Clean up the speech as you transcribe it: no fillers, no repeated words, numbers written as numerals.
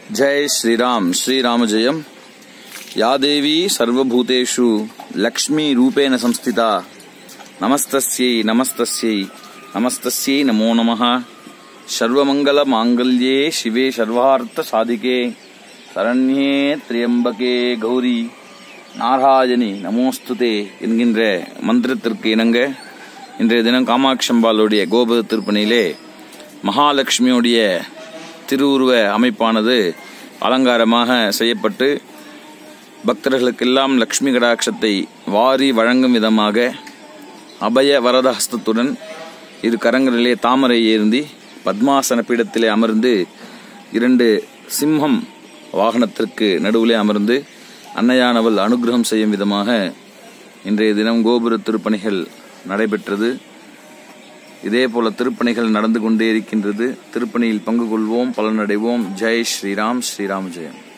जय श्रीराम श्रीराम जयम। या देवी सर्वभूतेषु लक्ष्मी रूपेण संस्थिता नमस्तस्यै नमस्तस्यै नमस्तस्यै नमो नमः। सर्वमंगल मांगल्ये शिवे सर्वार्थ साधिके शरण्ये त्र्यंबके गौरी नारायणी நமோஸ்துதே என்கின்ற மந்திரத்திற்கு இணங்க இன்றைய தினம் காமாட்சி அம்பாளுடைய கோபுர திருப்பணியிலே மகாலட்சுமியுடைய திருவுருவ அமைப்பானது அலங்காரமாக செய்யப்பட்டு பக்தர்களுக்கெல்லாம் லட்சுமி கடாட்சத்தை வாரி வழங்கும் விதமாக அபய வரத ஹஸ்தத்துடன் இரு கரங்களிலே தாமரை ஏந்தி பத்மாசன பீடத்திலே அமர்ந்து இரண்டு சிம்மம் வாகனத்திற்கு நடுவிலே அமர்ந்து அன்னையானவள் அனுகிரகம் செய்யும் விதமாக இன்றைய தினம் கோபுர திருப்பணிகள் நடைபெற்றது. இதேபோல திருப்பணிகள் நடந்து கொண்டே இருக்கின்றது. திருப்பணியில் பங்கு கொள்வோம், பலனடைவோம். ஜெய் ஸ்ரீராம் ஸ்ரீராம் ஜெயம்.